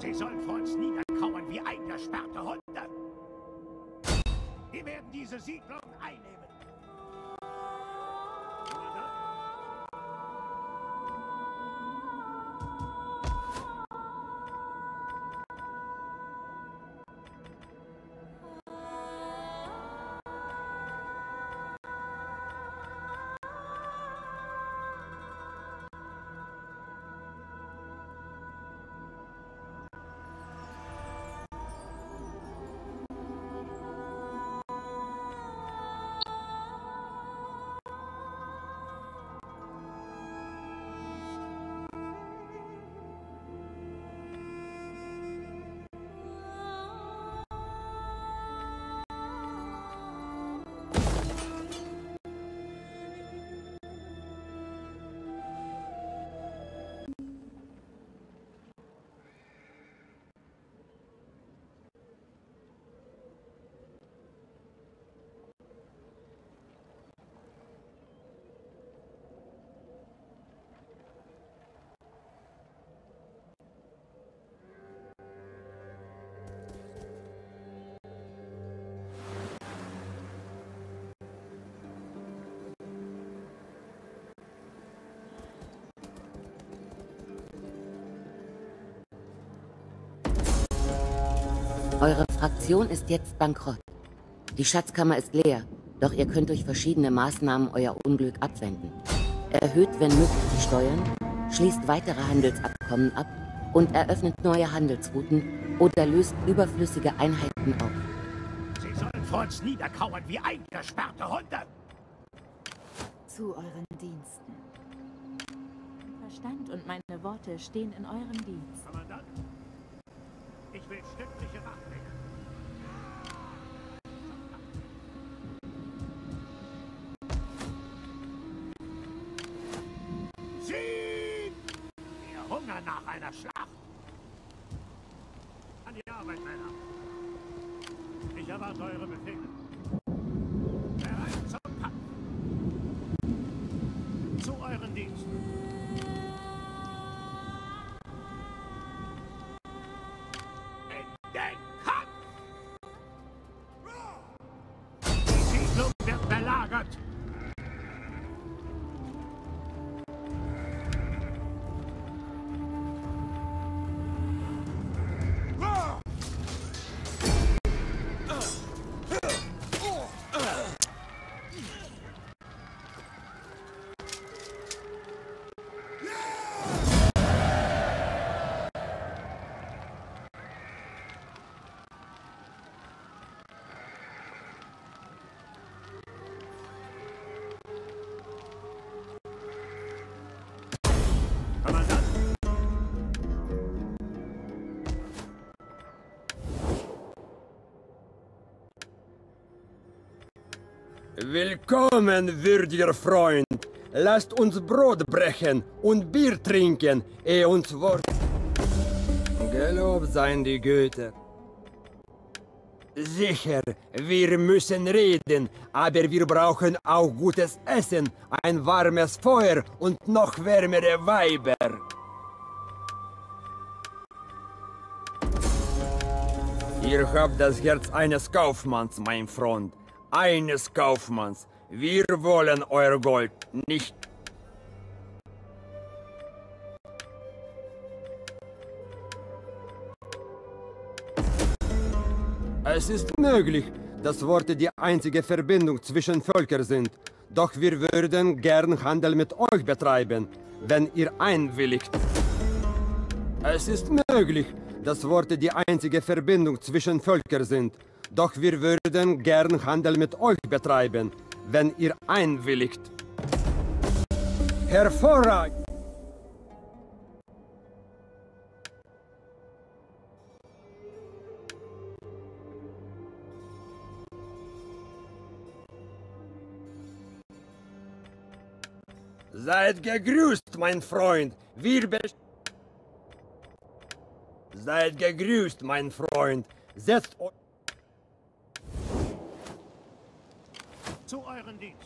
Sie sollen vor uns niederkauern wie eingesperrte Hunde. Wir werden diese Siedlung einnehmen. Eure Fraktion ist jetzt bankrott. Die Schatzkammer ist leer, doch ihr könnt durch verschiedene Maßnahmen euer Unglück abwenden. Erhöht, wenn möglich, die Steuern, schließt weitere Handelsabkommen ab und eröffnet neue Handelsrouten oder löst überflüssige Einheiten auf. Sie sollen vor uns niederkauern wie eingesperrte Hunde. Zu euren Diensten. Mein Verstand und meine Worte stehen in eurem Dienst. Kommandant, ich will stündliche Wacht nehmen. Sieg! Wir hungern nach einer Schlacht. An die Arbeit, Männer. Ich erwarte eure Befehle. Bereit zum Kampf. Zu euren Diensten. In den Kampf! Die Siedlung wird belagert. Willkommen, würdiger Freund. Lasst uns Brot brechen und Bier trinken, ehe uns Wort... Gelobt seien die Götter. Sicher, wir müssen reden, aber wir brauchen auch gutes Essen, ein warmes Feuer und noch wärmere Weiber. Ihr habt das Herz eines Kaufmanns, mein Freund. Eines Kaufmanns. Wir wollen euer Gold, nicht... Es ist möglich, dass Worte die einzige Verbindung zwischen Völkern sind. Doch wir würden gern Handel mit euch betreiben, wenn ihr einwilligt. Es ist möglich, dass Worte die einzige Verbindung zwischen Völkern sind. Doch wir würden gern Handel mit euch betreiben, wenn ihr einwilligt. Hervorragend! Seid gegrüßt, mein Freund. Seid gegrüßt, mein Freund. Setzt euch... Zu euren Diensten.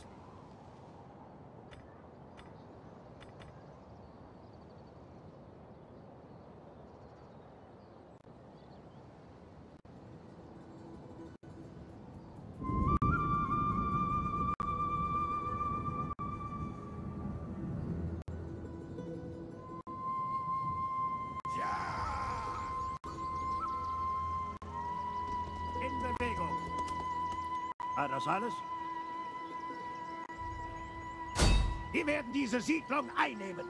War das alles? Wir werden diese Siedlung einnehmen.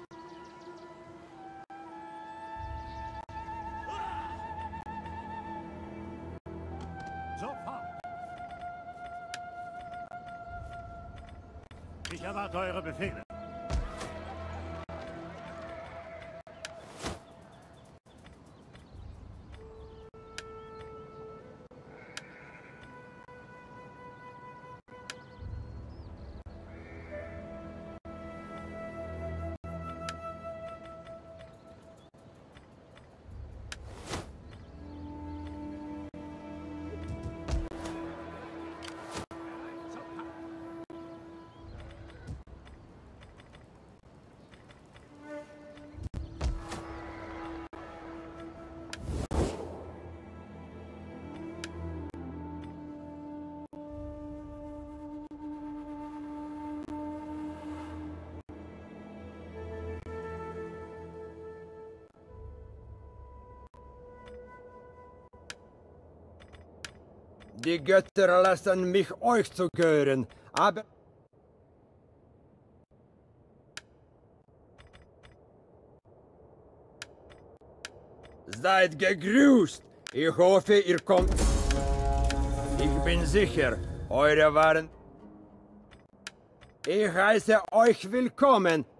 Sofort. Ich erwarte eure Befehle. Die Götter lassen mich euch zu gehören, aber... Seid gegrüßt! Ich hoffe, ihr kommt... Ich bin sicher, eure Waren... Ich heiße euch willkommen,